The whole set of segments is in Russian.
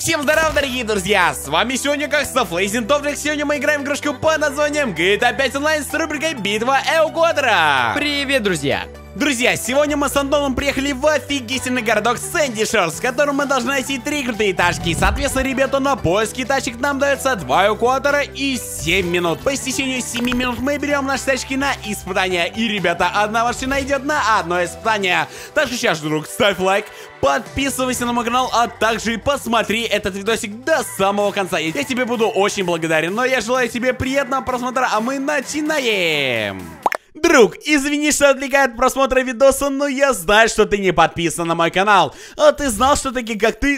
Всем здорова, дорогие друзья! С вами сегодня, как Флейзен Топчик. Сегодня мы играем в игрушку под названием GTA 5 Online с рубрикой Битва Эуквадора. Привет, друзья! Друзья, сегодня мы с Антоном приехали в офигительный городок Сэнди Шорс, в котором мы должны найти 3 крутые тачки. Соответственно, ребята, на поиски тачек нам дается 2 эукватора и 7 минут. По истечению 7 минут мы берем наши тачки на испытание. И, ребята, одна машина идет на одно испытание. Так что сейчас, друг, ставь лайк, подписывайся на мой канал, а также посмотри этот видосик до самого конца. Я тебе буду очень благодарен. Но я желаю тебе приятного просмотра, а мы начинаем. Друг, извини, что отвлекает от просмотра видоса, но я знаю, что ты не подписан на мой канал. А ты знал, что такие как ты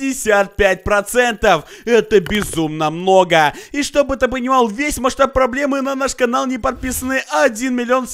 65%? Это безумно много. И чтобы ты понимал весь масштаб проблемы, на наш канал не подписаны 1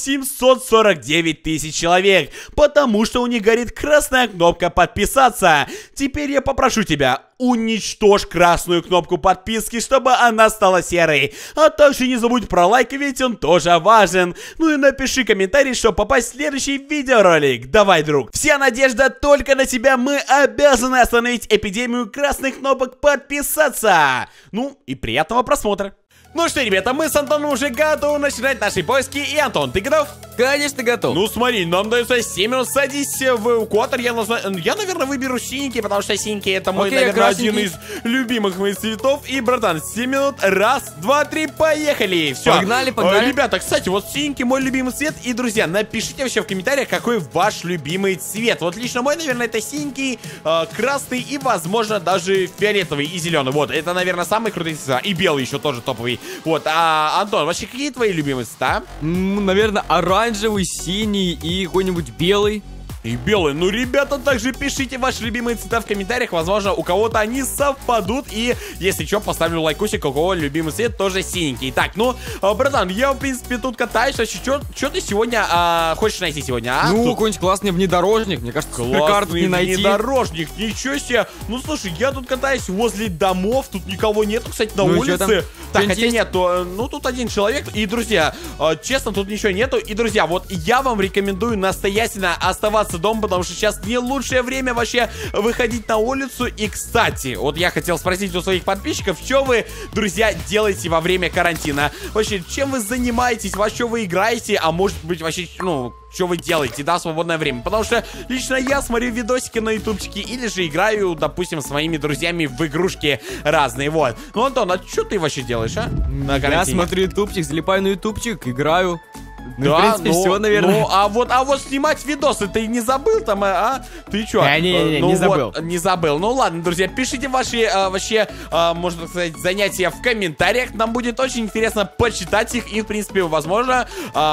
749 000 человек. Потому что у них горит красная кнопка подписаться. Теперь я попрошу тебя, уничтожь красную кнопку подписки, чтобы она стала серой. А также не забудь про лайк, ведь он тоже важен. Ну и напиши комментарий, чтобы попасть в следующий видеоролик. Давай, друг. Вся надежда только на тебя. Мы обязаны остановить эпидемию красных кнопок подписаться. Ну и приятного просмотра. Ну что, ребята, мы с Антоном уже готовы начинать наши поиски. И, Антон, ты готов? Конечно, готов. Ну смотри, нам дается 7 минут, садись в эукватор. Я, наверное, выберу синенький, потому что синенький это мой, наверное, один из любимых моих цветов. И, братан, 7 минут, раз, два, три, поехали. Все. Погнали, погнали. Ребята, кстати, вот синенький мой любимый цвет. И, друзья, напишите вообще в комментариях, какой ваш любимый цвет. Вот лично мой, наверное, это синенький, красный и, возможно, даже фиолетовый и зеленый. Вот, это, наверное, самые крутые цвета. И белый еще тоже топовый. Вот, Антон, вообще какие твои любимые цвета? Наверное, оранжевый, синий и какой-нибудь белый. И белый. Ну, ребята, также пишите ваши любимые цвета в комментариях. Возможно, у кого-то они совпадут. И, если что, поставлю лайкусик, у кого любимый цвет тоже синенький. Так, ну, братан, я, в принципе, тут катаюсь. А что ты сегодня хочешь найти сегодня, а? Ну, какой-нибудь классный внедорожник. Мне кажется, суперкар не найти. Внедорожник, ничего себе. Ну, слушай, я тут катаюсь возле домов. Тут никого нету, кстати, на улице. Так, хотя нет, ну, тут один человек. И, друзья, честно, тут ничего нету. И, друзья, вот я вам рекомендую настоятельно оставаться дома, потому что сейчас не лучшее время вообще выходить на улицу. И, кстати, вот я хотел спросить у своих подписчиков, что вы, друзья, делаете во время карантина? Вообще, чем вы занимаетесь? Во что вы играете? А может быть, вообще, ну, что вы делаете, да, в свободное время? Потому что лично я смотрю видосики на ютубчике или же играю, допустим, с моими друзьями в игрушки разные, вот. Ну, Антон, а что ты вообще делаешь, а? На карантине? Я смотрю ютубчик, залипаю на ютубчик, играю. Ну, да, в принципе, все, наверное. Ну, а вот снимать видосы ты не забыл там, а? Ты чё? Не забыл. Вот, не забыл. Ну ладно, друзья, пишите ваши вообще, можно сказать, занятия в комментариях. Нам будет очень интересно почитать их. И, в принципе, возможно,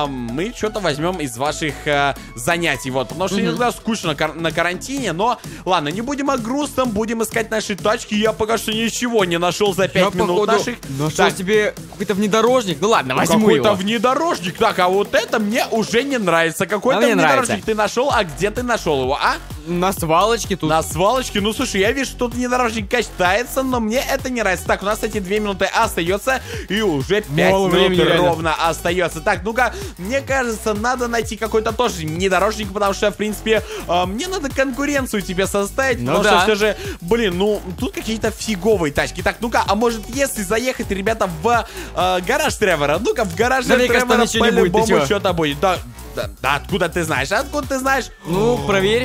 мы что-то возьмем из ваших занятий. Вот, потому что иногда скучно на карантине. Но ладно, не будем о грустном, будем искать наши тачки. Я пока что ничего не нашел за 5 минут наших. Нашел тебе какой-то внедорожник. Ну ладно, возьму его. Какой-то внедорожник. Так, а вот это мне уже не нравится. Какой-то внедорожник ты нашел, а где ты нашел его, а? На свалочке тут. На свалочке? Ну, слушай, я вижу, что тут внедорожник качается, но мне это не нравится. Так, у нас, кстати, 2 минуты остается, и уже 5 минут ровно остается. Так, ну-ка, мне кажется, надо найти какой-то тоже внедорожник, потому что, в принципе, мне надо конкуренцию тебе составить, ну, потому что все же, блин, ну, тут какие-то фиговые тачки. Так, ну-ка, а может, если заехать, ребята, в гараж Тревора? Ну-ка, в гараже Тревора по-любому что-то будет. Да, откуда ты знаешь? Откуда ты знаешь? Ну, проверь.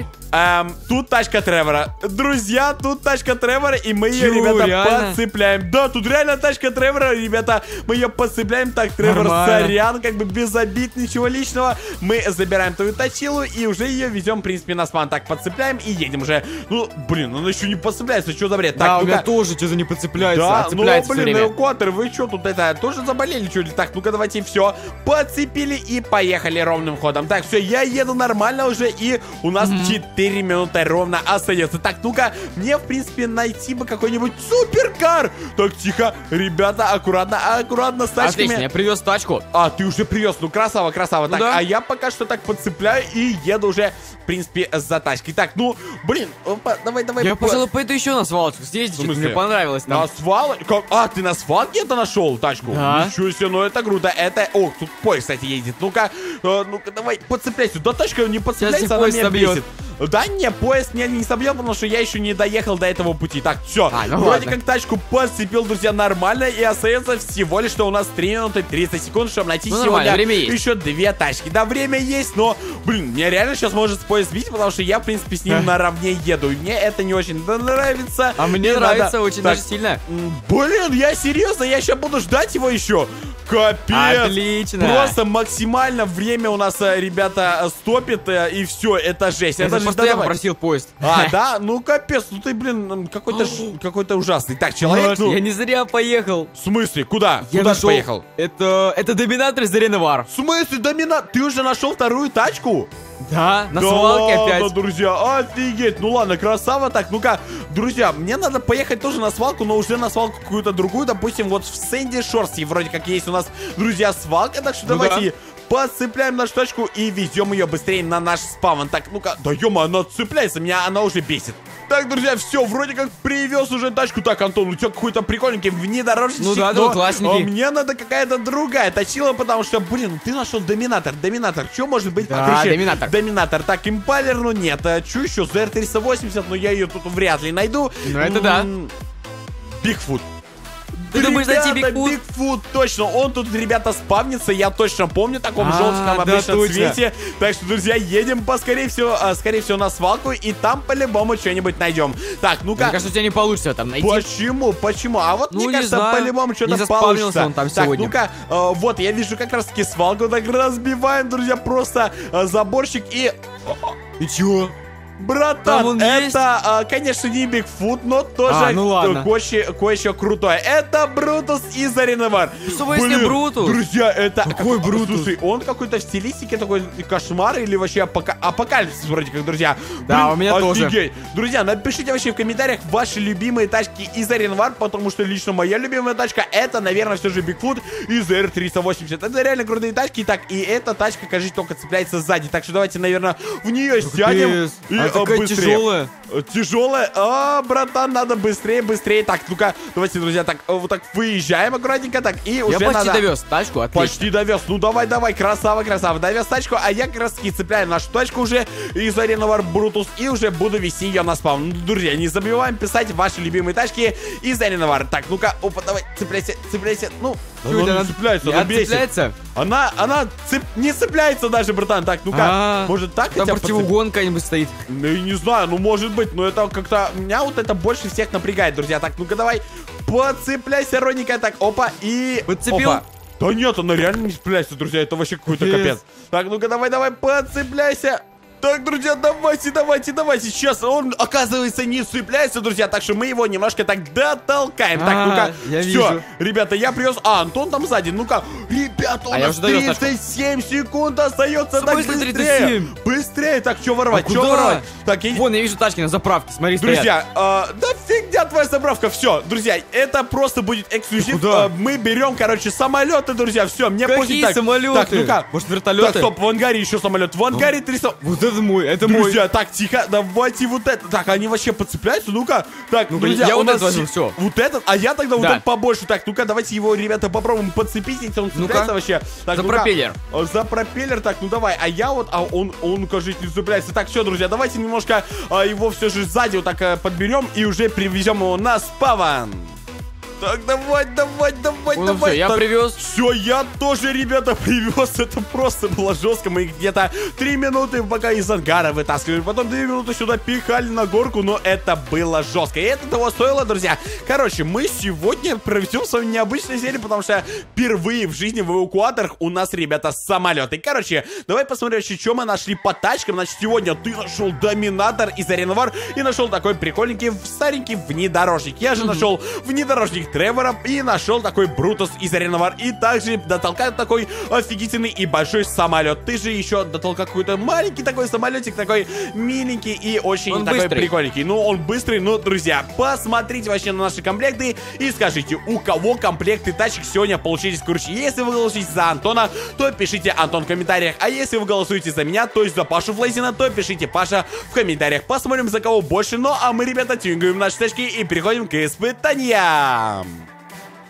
Тут тачка Тревора. Друзья, тут тачка Тревора, и мы ее, ребята, реально? подцепляем. Да, тут реально тачка Тревора, ребята. Мы ее подцепляем. Так, Тревор, сорян, как бы без обид, ничего личного. Мы забираем твою точилу и уже ее везем, в принципе, на спан. Так, подцепляем и едем уже. Ну, блин, она еще не подцепляется, что за бред? Так, да, у меня тоже что-то не подцепляется. Да, ну, блин, эвакуатор, вы что тут это, тоже заболели, что ли? Так, ну-ка, давайте все, подцепили и поехали ровным ходом. Так, все, я еду нормально уже, и у нас 4 минуты ровно остается. Так, ну-ка, мне, в принципе, найти бы какой-нибудь суперкар. Так, тихо, ребята, аккуратно с тачками. Отлично, я привез тачку. А, ты уже привез, ну, красава. Ну, так, да. А я пока что так подцепляю и еду уже, в принципе, за тачкой. Так, ну, блин, давай. Я, пожалуй, пойду еще на свалочку съездить, мне понравилось там. На свалке? А, ты на свалке это нашел тачку? Да. Ничего себе, ну это круто. Это, о, тут поезд, кстати, едет. Ну-ка, давай, подцепляйся. Да тачка не подцепляется, она меня бесит. Да, не, поезд меня не собьет, потому что я еще не доехал до этого пути. Так, все. Ну вроде ладно. как тачку подцепил, друзья, нормально. И остается всего лишь, что у нас 3 минуты 30 секунд, чтобы найти сегодня время есть. еще 2 тачки. Да, время есть, но, блин, мне реально сейчас может поезд сбить, потому что я, в принципе, с ним наравне еду. И мне это не очень нравится. А мне нравится очень даже сильно. Блин, я серьезно, я сейчас буду ждать его еще. Капец. Отлично. Просто максимально время у нас, ребята, стопит, и все, это жесть. Это же просто я давай. попросил поезд. Да? Ну капец, ну ты, блин, какой-то ужасный. Так, человек, ну... Я не зря поехал. В смысле? Куда? Я Куда нашел... ты поехал? Это доминатор из Аренавар. В смысле, доминат? Ты уже нашел вторую тачку? Да, на Да свалке ладно, опять. друзья, офигеть. Ну ладно, красава. Так, ну-ка, друзья, мне надо поехать тоже на свалку, но уже на свалку какую-то другую. Допустим, вот в Сэнди Шорсе вроде как есть у нас, друзья, свалка. Так что давайте подцепляем нашу тачку и везем ее быстрее на наш спавн. Так, ну-ка, да ё-моё, она цепляется, меня она уже бесит. Так, друзья, все, вроде как привез уже тачку. Так, Антон, у тебя какой-то прикольненький внедорожничек. Ну да, да, классненький. Мне надо какая-то другая точила, потому что, блин, ты нашел доминатор. Доминатор, что может быть? Да, Короче, доминатор. Доминатор. Так, импалер, ну нет. Что еще? ZR-380, но я ее тут вряд ли найду. Ну это да. Бигфут. Ты думаешь найти Бигфут? Бигфут, точно. Он тут, ребята, спавнится. Я точно помню, в таком желтом да, обычном точно. цвете. Так что, друзья, едем скорее всего, на свалку. И там по-любому что-нибудь найдем. Так, ну-ка. Мне кажется, у тебя не получится там найти. Почему? Почему? А вот, Ну, мне не кажется, знаю. по-любому Не что-то заспавнился получится. он там так, сегодня. ну-ка, вот, я вижу как раз-таки свалку. Так, разбиваем, друзья, просто заборчик и... И чё? Братан, Там он это, конечно, не Бигфут, но тоже ну ладно. кое-что крутое. Это Брутус из Аренавар. Что вы с ним Брутус? Друзья, это... Какой Брутус? Слушай, он какой-то в стилистике такой кошмар или вообще апокалипсис вроде как, друзья. Да, у меня тоже. Офигеть. Друзья, напишите вообще в комментариях ваши любимые тачки из Аренавар, потому что лично моя любимая тачка это, наверное, все же Бигфут из R380. Это реально крутые тачки. Так, и эта тачка, кажется, только цепляется сзади. Так что давайте, наверное, в нее сядем. И такая тяжелая. Тяжелая. Братан, надо быстрее. Так, ну-ка, давайте, друзья, так, вот так выезжаем аккуратненько, так, и уже Я почти надо... довез тачку, отлично. Почти довез. Ну, давай, красава. Довез тачку, а я как раз таки цепляю нашу тачку уже из Аренавар Брутус и уже буду вести ее на спаун. Друзья, не забываем писать ваши любимые тачки из Аренавар. Так, ну-ка, опа, давай, цепляйся. Ну, она не цепляется, она бесит. Цепляется? Она не цепляется даже, братан. Так, ну-ка, может так там хотя бы противоугон какой-нибудь стоит. Ну, не знаю, ну, может быть, но это как-то... Меня вот это больше всех напрягает, друзья. Так, ну-ка, давай, подцепляйся, ровненько. Так, опа, и... Подцепил? Опа. Да нет, она реально не цепляется, друзья. Это вообще какой-то капец. Так, ну-ка, давай, подцепляйся. Так, друзья, давайте. Сейчас он, оказывается, не цепляется, друзья. Так что мы его немножко так дотолкаем. Так, ну-ка, я все, вижу. Ребята, я привез... Антон там сзади. Ну-ка, ребята, у я нас уже довез тачку. 37 секунд остается. В Так, смысле быстрее. 37? Быстрее. Так, что воровать? А куда? Так, Вон, я вижу тачки на заправке, смотри, стоят. друзья, да фигня твоя заправка. Все, друзья, это просто будет эксклюзив. Куда? Мы берем, короче, самолеты, друзья. Все, мне Какие пофиг. Так, самолеты? Так, ну-ка. Может, вертолеты? Так, стоп, в ангаре еще самолет. В ангаре 300. Вот это мой, это мой. Друзья, так, тихо, давайте вот это. Так, они вообще подцепляются, ну-ка. Так, Ну-ка, друзья, я у вот нас этот возьму, всё. Вот этот, а я тогда вот Да. этот побольше. Так, ну-ка, давайте его, ребята, попробуем подцепить, если он Ну-ка. цепляется вообще. Так, За ну-ка. пропеллер. За пропеллер, так, ну давай. А я вот, он, кажется, не цепляется. Так, все, друзья, давайте немножко его все же сзади вот так подберем и уже привезем его на спавн. Так, давай. Ну все, я привез. Все, я тоже, ребята, привез. Это просто было жестко. Мы где-то 3 минуты пока из ангара вытаскивали. Потом 2 минуты сюда пихали на горку. Но это было жестко. И это того стоило, друзья. Короче, мы сегодня проведем с вами необычную серию, потому что впервые в жизни в эвакуаторах у нас, ребята, самолеты. Короче, давай посмотрим, что мы нашли по тачкам. Значит, сегодня ты нашел доминатор из Аренавар и нашел такой прикольненький старенький внедорожник. Я же нашел внедорожник Тревора и нашел такой Брутус из Аренавар. И также дотолкал такой офигительный и большой самолет. Ты же еще дотолкал какой-то маленький такой самолетик, такой миленький и очень Он такой быстрый. прикольненький. Ну, он быстрый, но, друзья, посмотрите вообще на наши комплекты и скажите, у кого комплекты тачек сегодня получились круче. Если вы голосуете за Антона, то пишите Антон в комментариях. А если вы голосуете за меня, то есть за Пашу Флейзена, то пишите Паша в комментариях. Посмотрим, за кого больше. Ну, а мы, ребята, тюнингуем наши тачки и переходим к испытаниям.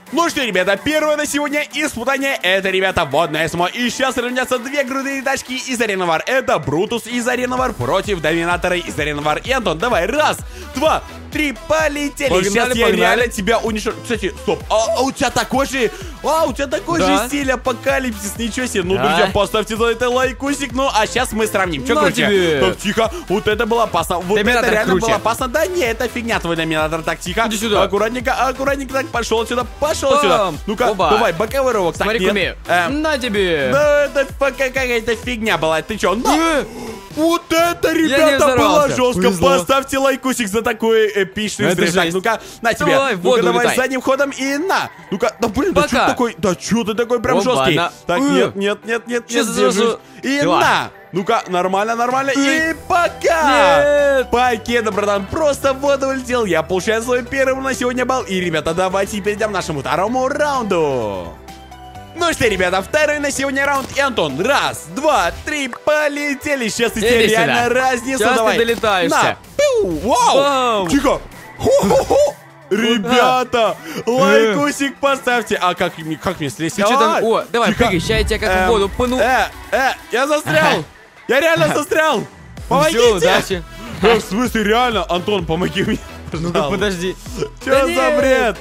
Ну что, ребята, первое на сегодня испытание — это, ребята, водное СМО. И сейчас равнятся две крутые тачки из Arena War. Это Брутус из Arena War против Доминатора из Arena War. И, Антон, давай, раз, два, три, полетели. Погнали, Сейчас я погнали. реально тебя уничтожу. Кстати, стоп, у тебя такой же... у тебя такой же стиль апокалипсис, ничего себе. Ну, друзья, поставьте за это лайкусик. Ну, а сейчас мы сравним. Че На круче? тебе. Так, тихо, вот это было опасно. Вот Доминатор это реально круче. было опасно. Да не, это фигня твой Доминатор. Так, тихо. Иди сюда. Аккуратненько, аккуратненько. Так, пошел сюда, пошел Бам. сюда. Ну-ка, Оба. давай, боковой рывок. Так, Смотри, нет. куми. На тебе. Да, это какая-то фигня была. Ты чё? Э. Вот это, не ребята, было взорвался. жестко. Повезло. Поставьте лайкусик за такой эпичный Это взрыв. Так, жесть. ну-ка, на тебе. Давай, в Ну-ка, воду давай летай. задним ходом и на. Ну-ка, да блин, да Пока. что ты такой? Да что ты такой прям Оба, жесткий? на. Так, нет, Чё за держись. жё- И Дела. на. Ну-ка, нормально. И пока. Нет. Покеда, братан, просто в воду улетел. Я получаю свой первый на сегодня балл. И, ребята, давайте перейдем к нашему второму раунду. Ну что, ребята, второй на сегодня раунд. И, Антон, раз, два, три, полетели. Сейчас я тебе Иди реально сюда. разнесу. Сейчас ты Давай. долетаешься. На. Пиу. Вау. Бам. Тихо. Хо-хо-хо. Ребята, лайкусик поставьте. А как мне слезть? Ты что там? Ай, О, давай, тихо. прыгай, ща я тебя как в воду пыну. Я застрял. Я реально застрял. Всё, Помогите. удачи. В смысле, реально? Антон, помоги мне. Ну-ка, пожалуйста. подожди. Чё Да за нет. бред?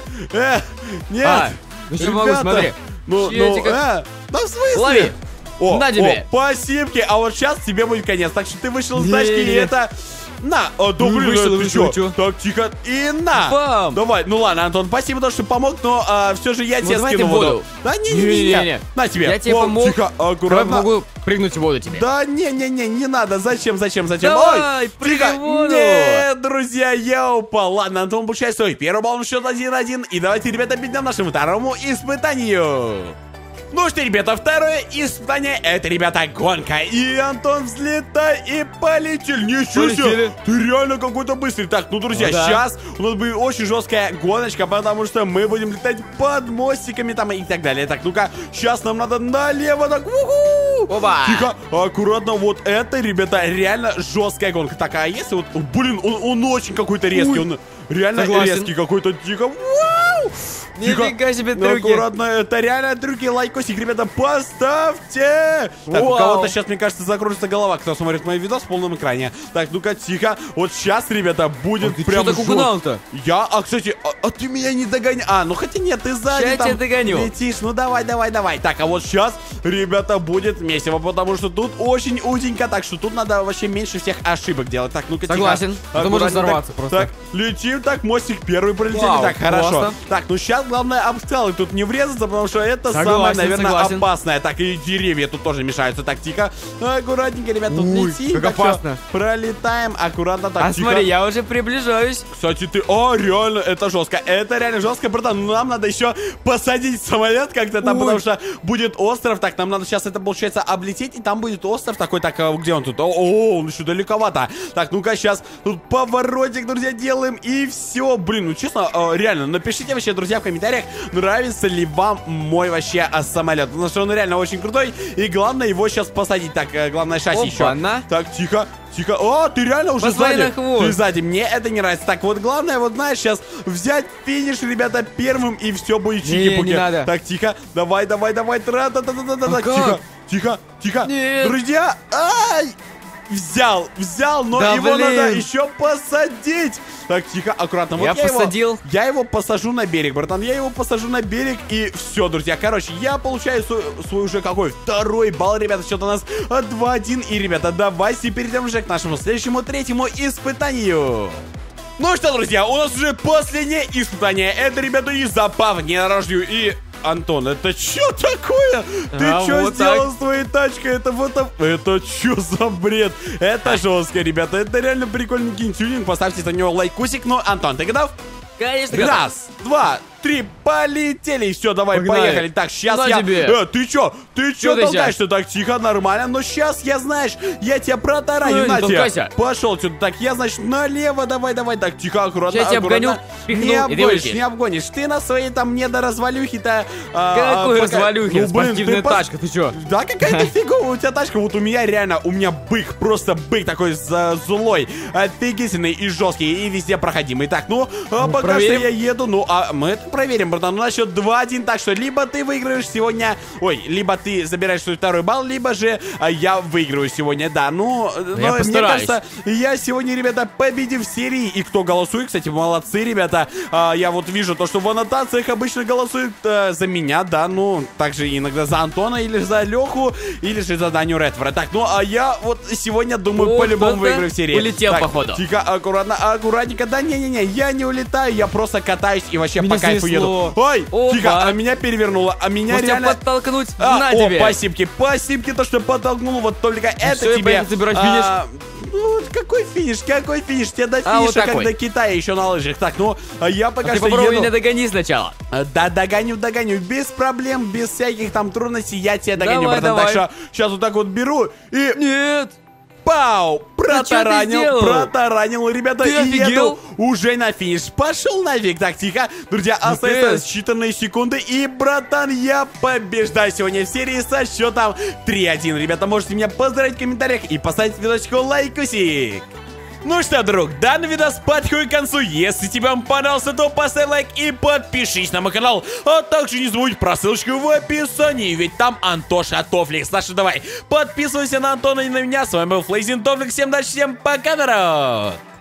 Нет. Ну что могу, Ребята, смотри. Ну, Ща я тебе да в смысле? Лови. О, На тебе. спасибо. А вот сейчас тебе будет конец. Так что ты вышел из тачки, и Не-не-не. это... На, да блин, вышел, ты вышел, чё? чё? Так, тихо, и на. Бам. Давай, ну ладно, Антон, спасибо, то, что помог, но все же я Ну, тебе давай скину ты в воду. воду. Да Не-не-не. не. На тебе. Я тебе О, помог. Тихо, Давай аккуратно. могу прыгнуть в воду тебе. Да не надо, зачем? Давай, Ой, прыгай тихо. в воду. Нет, друзья, я упал. Ладно, Антон получает свой первый балл на счет 1-1. И давайте, ребята, перейдем к нашему второму испытанию. Ну что, ребята, второе испытание — это, ребята, гонка. И, Антон, взлетай и полетели. Ничего себе, Полетели. ты реально какой-то быстрый. Так, ну, друзья, Ну да. сейчас у нас будет очень жесткая гоночка, потому что мы будем летать под мостиками там и так далее. Так, ну-ка, сейчас нам надо налево, так, уху! Оба. Тихо, аккуратно, вот это, ребята, реально жесткая гонка. Так, а если вот, блин, он очень какой-то резкий, Ой. он реально Согласен. резкий какой-то, тихо, вау! Нифига себе Ну, трюки. аккуратно, это реально трюки, лайкосик, ребята, поставьте! Так, у Вау. кого-то сейчас, мне кажется, закружится голова, кто смотрит мой видос в полном экране. Так, ну-ка, тихо, вот сейчас, ребята, будет Ты прям чё так жёстко. угнал-то? Кстати, ты меня не догоняй. Ну хотя нет, ты сзади Ща я там тебя догоню. летишь, ну давай. Так, а вот сейчас, ребята, будет месиво, потому что тут очень узенько, так что тут надо вообще меньше всех ошибок делать. Так, ну-ка, Согласен. тихо. А то можно Аккуратненько. взорваться просто. Так, летим, так, мостик первый пролетели, Вау, так, хорошо. классно. Так, ну сейчас главное об скалы тут не врезаться, потому что это Согласен, самое, наверное, согласен. опасное. Так, и деревья тут тоже мешаются. Так, тихо, аккуратненько, ребят, тут Ой, летим. как так что опасно. пролетаем, аккуратно, так, А тихо. смотри, я уже приближаюсь. Кстати, ты... реально, это жестко. Это реально жестко, братан. Нам надо еще посадить самолет как-то там, Ой. потому что будет остров. Так, нам надо сейчас это, получается, облететь, и там будет остров такой. Так, где он тут? Он еще далековато. Так, ну-ка, сейчас тут поворотик, друзья, делаем, и все. Блин, ну честно, реально, напишите вообще, друзья, в комментариях, нравится ли вам мой вообще самолет. Потому что он реально очень крутой, и главное его сейчас посадить. Так, главное шасси еще. Опа-на. Так, тихо. Ты реально уже Посмотри сзади. на хвост. Ты сзади. Мне это не нравится. Так, вот главное, вот знаешь, сейчас взять финиш, ребята, первым, и все будет чики-пуки. не надо. Так, тихо. Давай. Тра-та-та-та-та-та. как? Тихо. Нет. Друзья, взял, но Да его блин. надо еще посадить. Так, тихо, аккуратно. Вот Я посадил. Я его посажу на берег, братан. Я его посажу на берег, и все, друзья. Короче, я получаю свой уже какой? Второй балл, ребята. Счет у нас 2-1. И, ребята, давайте перейдем уже к нашему следующему, третьему испытанию. Ну что, друзья, у нас уже последнее испытание. Это, ребята, из забав внедорожью. И... Антон, это что такое? Ты что вот сделал так. с твоей тачкой? Это что за бред? Это жестко, ребята. Это реально прикольный тюнинг. Поставьте за него лайкусик. Ну, Антон, ты готов? Конечно. Раз, два, три, полетели. Все, давай, Погнали. поехали. Так, сейчас На я... тебе. Ты чё Чё ты толкаешься? Так, тихо, нормально. Но сейчас я, знаешь, я тебя протараню. Ой, На не тебя. толкайся. Пошел сюда. Так, я, значит, налево. Давай. Так, тихо, аккуратно. Сейчас я аккуратно. обгоню, пихну, Не и ты обгонишь, вылетишь. не обгонишь. Ты на своей там недоразвалюхи-то... Какой развалюхи? Ну, блин, Спортивная ты тачка, ты чё? Да, какая-то фиговая у тебя тачка. Вот у меня реально, у меня бык, просто бык такой злой, офигительный и жесткий, и везде проходимый. Так, пока что проверим. я еду, давай-ка проверим, братан. У нас счет 2-1, так что либо ты выигрываешь сегодня... Ой, либо ты забираешь свой второй балл, либо же я выигрываю сегодня, да. Ну, мне кажется, я сегодня, ребята, победив в серии. И кто голосует, кстати, молодцы, ребята. Я вот вижу то, что в аннотациях обычно голосуют за меня, да. Ну, также иногда за Антона, или за Леху, или же за Даню Редфора. Так, ну, а я вот сегодня думаю, по-любому выиграю в серии. Улетел, так, походу. Тихо, аккуратно, аккуратненько. Да, не-не-не, я не улетаю, я просто катаюсь и вообще по кайфу еду. Ой, тихо, а меня перевернуло, а меня реально... подтолкнуть, на тебе. Спасибо, то, что подтолкнул, вот только это тебе... забирать финиш. Ну, какой финиш? Тебе до финиша, вот как до Китая еще на лыжах. Так, ну, я пока что попробуй еду... меня догони сначала. Да, догоню, без проблем, без всяких там трудностей, я тебя догоню, братан. Давай. Так что сейчас вот так вот беру и... Нет. Пау! Протаранил, ребята, ты и офигел? еду уже на финиш. Пошел нафиг. Так, тихо. Друзья, остается считанные секунды. И, братан, я побеждаю сегодня в серии со счетом 3-1. Ребята, можете меня поздравить в комментариях и поставить видосику лайкусик. Ну что, друг, данный видос подходит к концу. Если тебе он понравился, то поставь лайк и подпишись на мой канал. А также не забудь про ссылочку в описании, ведь там Антоша Тофликс. Так что давай, подписывайся на Антона и на меня. С вами был Флейзин Тофликс. Всем удачи, всем пока, народ!